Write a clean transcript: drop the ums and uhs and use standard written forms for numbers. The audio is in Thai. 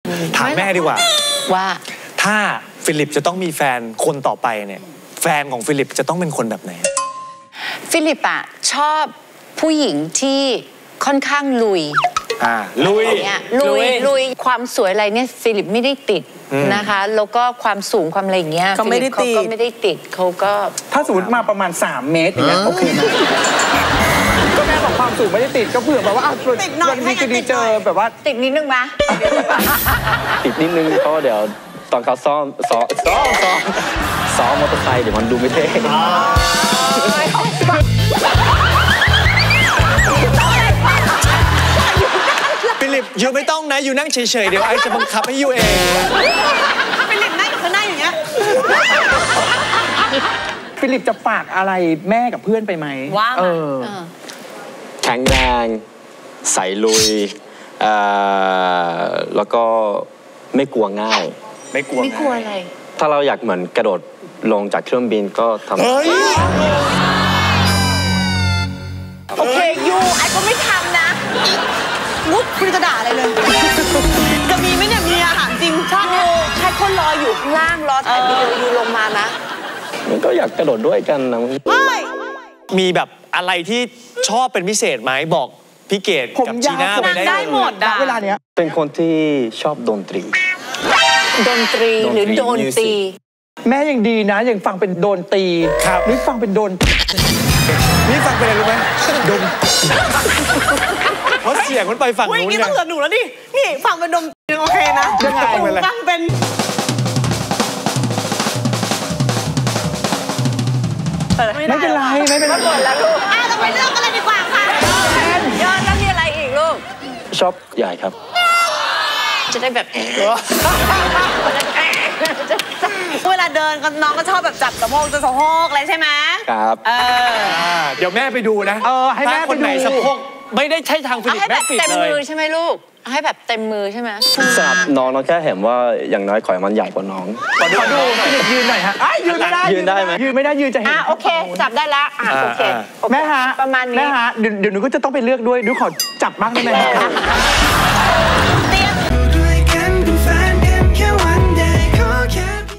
ถามแม่ดีกว่าว่าถ้าฟิลิปจะต้องมีแฟนคนต่อไปเนี่ยแฟนของฟิลิปจะต้องเป็นคนแบบไหนฟิลิปอะชอบผู้หญิงที่ค่อนข้างลุยลุยความสวยอะไรเนี่ยฟิลิปไม่ได้ติดนะคะแล้วก็ความสูงความอะไรอย่างเงี้ยเขาไม่ได้ติดเขาก็ถ้าสมมติมาประมาณ3 เมตรอย่างเงี้ยโอเคนะก็แม่บอกความสูงไม่ได้ติดก็เผื่อแบบว่าติดหน่อยให้ดีเจอแบบว่าติดนิดนึงไหมติดนิดนึงเพราะเดี๋ยวตอนเขาซ้อมมอเตอร์ไซค์เดี๋ยวมันดูไม่เท่ฟิลิปยูไม่ต้องนะยูนั่งเฉยๆเดี๋ยวไอจะบังคับให้ยูเองฟิลิปนั่งกับเขานั่งอย่างเงี้ยฟิลิปจะฝากอะไรแม่กับเพื่อนไปไหมว่าแข็งแรงใส่ลุยแล้วก็ไม่กลัวง่ายไม่กลัวอะไรถ้าเราอยากเหมือนกระโดดลงจากเครื่องบินก็ทำโอเคยูไอก็ไม่ทำนะมุกคุณจะด่าอะไรเลยจะมีไหมเนี่ยมีอาหารจริงชอบแค่คนรออยู่ข้างล่างรอถ่ายวิดีโอยูลงมานะมันก็อยากกระโดดด้วยกันนะมีแบบอะไรที่ชอบเป็นพิเศษไหมบอกพี่เกดกับจีน่าไปได้หมดเวลาเนี้ยเป็นคนที่ชอบดนตรีหรือโดนตีแม่ยังดีนะยังฟังเป็นโดนตีนี่ฟังเป็นโดนนี่ฟังเป็นอะไรรู้ไหมดมเพราะเสียงมันไปฝั่งนู้นนี่ต้องเหลือหนูแล้วดินี่ฟังเป็นดมโอเคนะยังไงฟังเป็นไม่เป็นไรหมดแล้วลูกเราไปเลือกกันเลยดีกว่าค่ะยอดแล้วมีอะไรอีกลูกชอบใหญ่ครับจะได้แบบเวลาเดินน้องก็ชอบแบบจับสะโพกอะไรใช่ไหมครับเดี๋ยวแม่ไปดูนะให้แม่คนไหนสะโพกไม่ได้ใช่ทางฟิลิปแม่ปิดเลยให้แบบเต็มมือใช่ไหมลูกให้แบบเต็มมือใช่ไหมสำหรับน้องแค่เห็นว่าอย่างน้อยขอยมันใหญ่กว่าน้องขอดูฟิลิปยืนหน่อยฮะยืนไม่ได้ไหมยืนไม่ได้ยืนจะเห็นโอเคจับได้ละโอเคแม่ฮะประมาณนี้แม่ฮะเดี๋ยวหนูก็จะต้องไปเลือกด้วยหนูขอจับบ้างได้ไหม